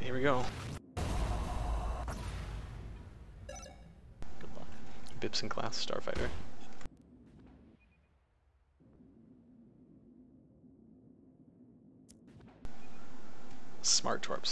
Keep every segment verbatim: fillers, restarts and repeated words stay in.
Here we go. Good luck. Bipson class Starfighter. Smart torps.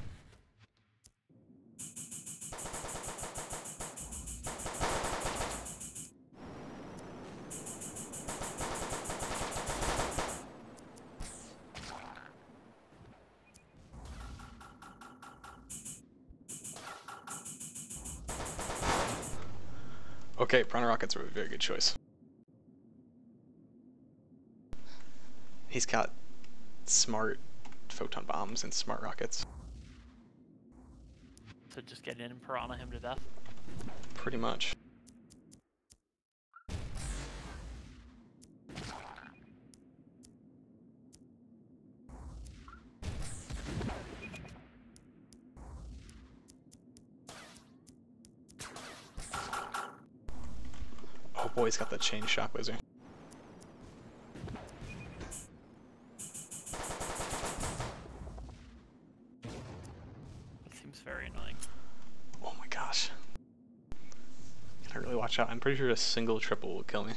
Okay, Piranha rockets are a very good choice. He's got smart photon bombs and smart rockets. So just get in and piranha him to death? Pretty much. Oh boy, he's got the chain shock laser. It seems very annoying. Oh my gosh. Gotta really watch out. I'm pretty sure a single triple will kill me.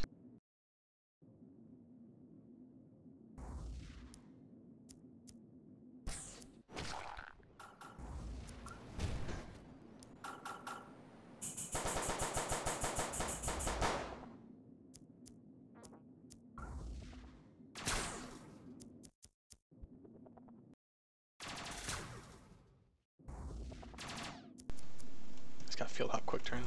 He's got field hop quick turn.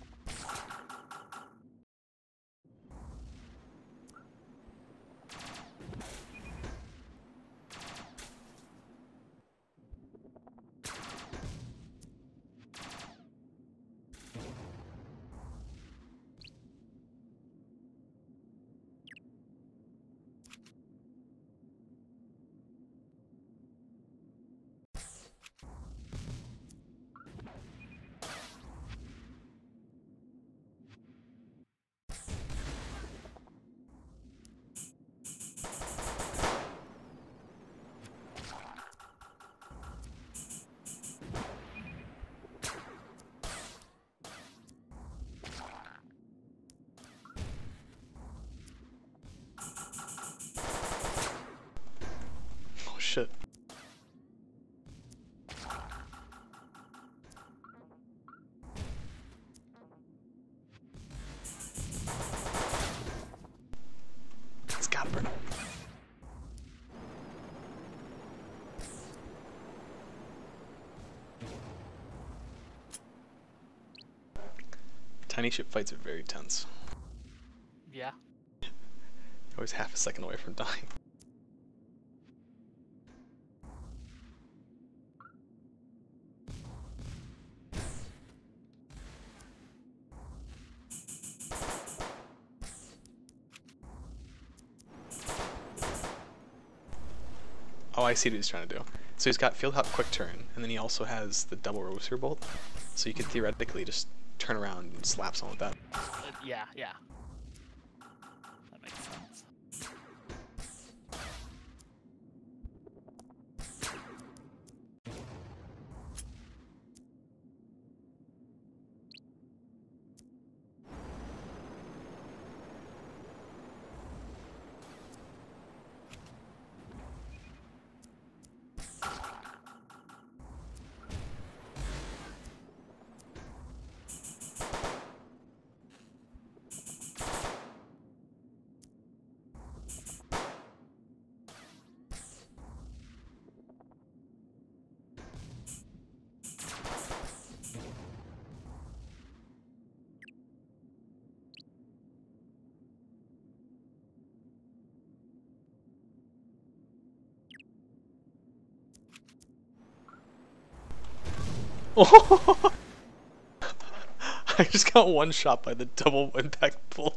Oh shit. It's gotta burn. Tiny ship fights are very tense. Yeah. You're always half a second away from dying. Oh, I see what he's trying to do. So he's got field hop quick turn, and then he also has the double roaster bolt. So you could theoretically just turn around and slap someone with that. Uh, yeah, yeah. That makes sense. Oh! I just got one shot by the double impact bolt.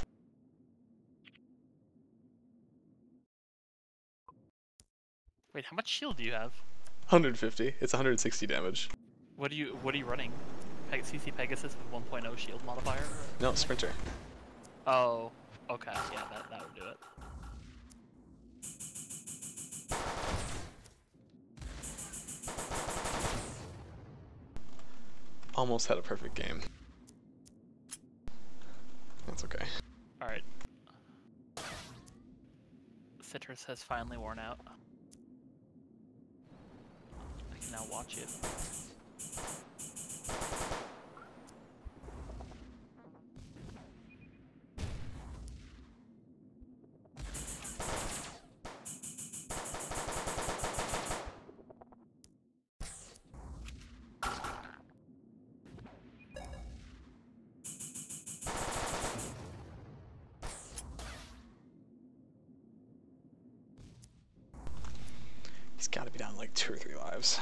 Wait, how much shield do you have? one hundred fifty. It's one hundred sixty damage. What are you What are you running? Peg C C Pegasus with one point oh shield modifier? Or No, something? Sprinter. Oh, okay. Yeah, that that would do it. almost had a perfect game. That's okay. Alright. Citrus has finally worn out. I can now watch it. He's got to be down like two or three lives.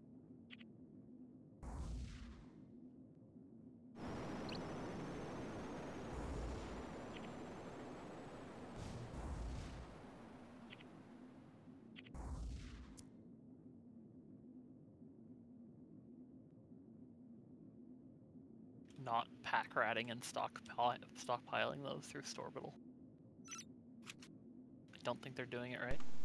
Not pack ratting and stockpi stockpiling those through Storbital. I don't think they're doing it right.